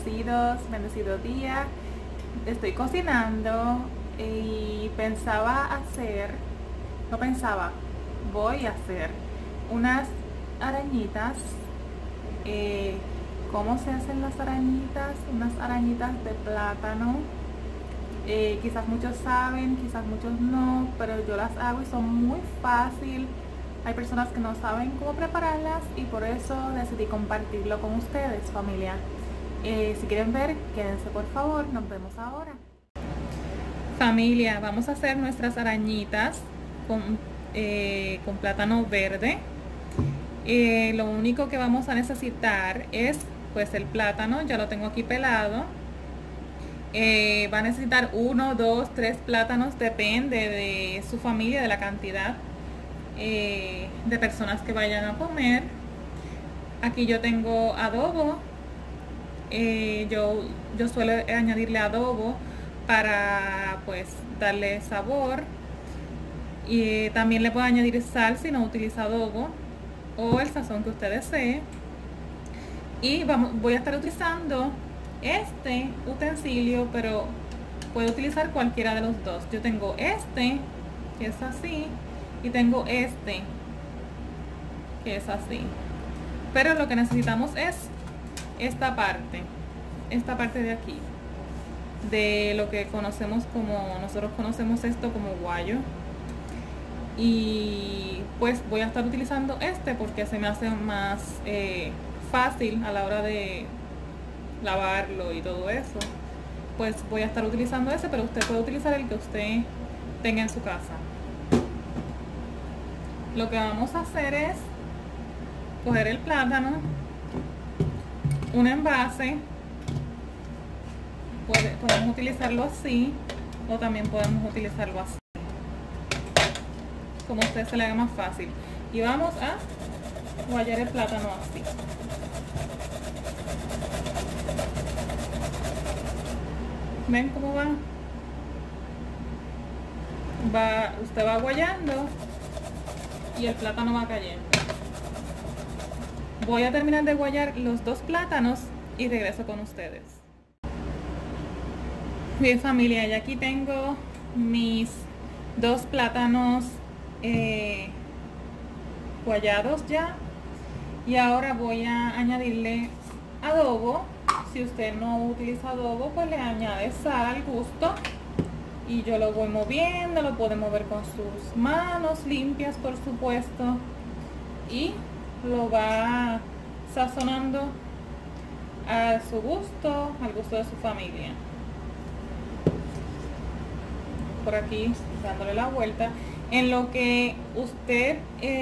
bendecido día. Estoy cocinando y voy a hacer unas arañitas. ¿Cómo se hacen las arañitas? Unas arañitas de plátano. Quizás muchos saben, quizás muchos no, pero yo las hago y son muy fácil. Hay personas que no saben cómo prepararlas y por eso decidí compartirlo con ustedes, familia. Si quieren ver, quédense por favor, nos vemos ahora. Familia, vamos a hacer nuestras arañitas con plátano verde. Lo único que vamos a necesitar es pues el plátano, ya lo tengo aquí pelado. Va a necesitar 1, 2, 3 plátanos, depende de su familia, de la cantidad de personas que vayan a comer. Aquí yo tengo adobo. Yo suelo añadirle adobo para pues darle sabor, y también le puedo añadir sal si no utiliza adobo o el sazón que usted desee. Y voy a estar utilizando este utensilio, pero puedo utilizar cualquiera de los dos. Yo tengo este que es así y tengo este que es así, pero lo que necesitamos es esta parte de aquí, de lo que conocemos como, nosotros conocemos esto como guayo. Y pues voy a estar utilizando este porque se me hace más fácil a la hora de lavarlo y todo eso. Pues voy a estar utilizando ese, pero usted puede utilizar el que usted tenga en su casa. Lo que vamos a hacer es coger el plátano, un envase, podemos utilizarlo así o también podemos utilizarlo así, como a usted se le haga más fácil, y vamos a guayar el plátano así. ¿Ven cómo va? Usted va guayando y el plátano va cayendo. Voy a terminar de guayar los dos plátanos y regreso con ustedes. Bien, familia, y aquí tengo mis dos plátanos guayados ya, y ahora voy a añadirle adobo. Si usted no utiliza adobo, pues le añade sal al gusto, y yo lo voy moviendo. Lo puede mover con sus manos limpias, por supuesto, y lo va sazonando a su gusto, al gusto de su familia. Por aquí dándole la vuelta. En lo que usted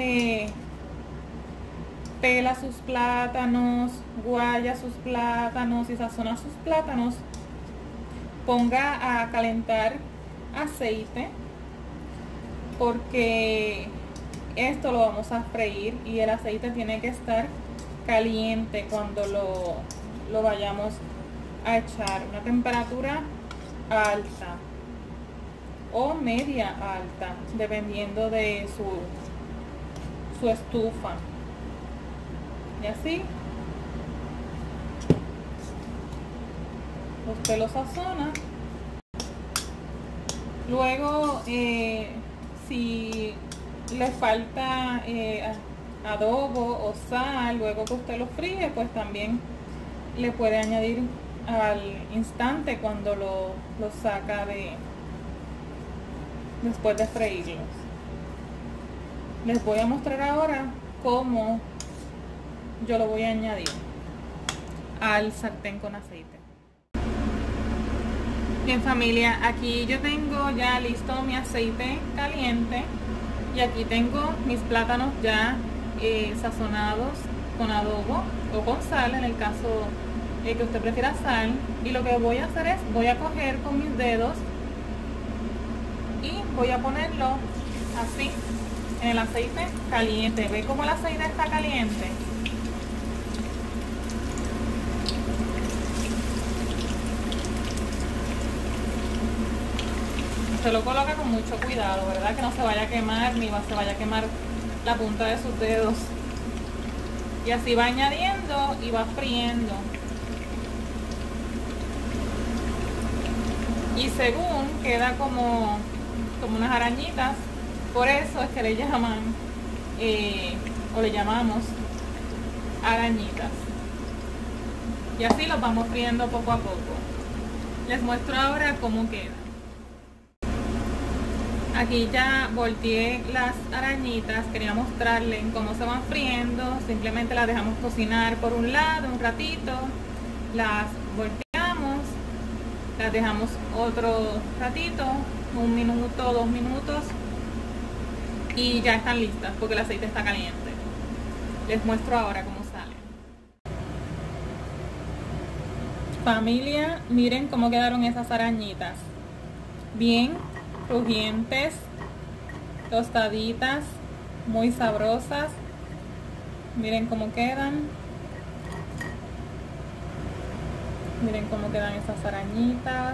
pela sus plátanos, guaya sus plátanos y sazona sus plátanos, ponga a calentar aceite, porque esto lo vamos a freír y el aceite tiene que estar caliente cuando lo vayamos a echar. Una temperatura alta o media alta, dependiendo de su estufa. Y así usted lo sazona. Luego si le falta adobo o sal, luego que usted lo fríe, pues también le puede añadir al instante cuando lo saca después de freírlos. Les voy a mostrar ahora cómo yo lo voy a añadir al sartén con aceite. Bien, familia, aquí yo tengo ya listo mi aceite caliente, y aquí tengo mis plátanos ya sazonados con adobo o con sal, en el caso que usted prefiera sal. Y lo que voy a hacer es, voy a coger con mis dedos y voy a ponerlo así en el aceite caliente. ¿Ve cómo el aceite está caliente? Se lo coloca con mucho cuidado, ¿verdad? Que no se vaya a quemar, ni se vaya a quemar la punta de sus dedos. Y así va añadiendo y va friendo. y según queda como unas arañitas. Por eso es que le llaman o le llamamos arañitas. Y así los vamos friendo poco a poco. Les muestro ahora cómo queda. Aquí ya volteé las arañitas, quería mostrarles cómo se van friendo. Simplemente las dejamos cocinar por un lado un ratito, las volteamos, las dejamos otro ratito, 1 minuto, 2 minutos, y ya están listas porque el aceite está caliente. Les muestro ahora cómo sale. Familia, miren cómo quedaron esas arañitas. Bien crujientes, tostaditas, muy sabrosas. Miren cómo quedan. Miren cómo quedan esas arañitas.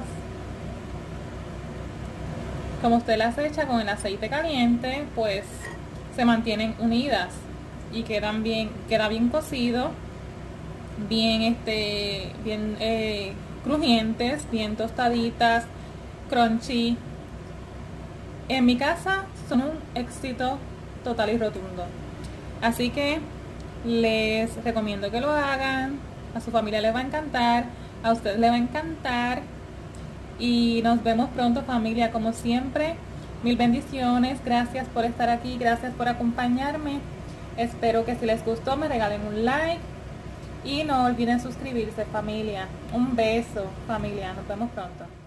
Como usted las echa con el aceite caliente, pues se mantienen unidas y quedan bien, queda bien cocido, bien crujientes, bien tostaditas, crunchy. En mi casa son un éxito total y rotundo. Así que les recomiendo que lo hagan. A su familia les va a encantar, a usted le va a encantar. Y nos vemos pronto, familia, como siempre. Mil bendiciones, gracias por estar aquí, gracias por acompañarme. Espero que si les gustó me regalen un like. Y no olviden suscribirse, familia. Un beso, familia, nos vemos pronto.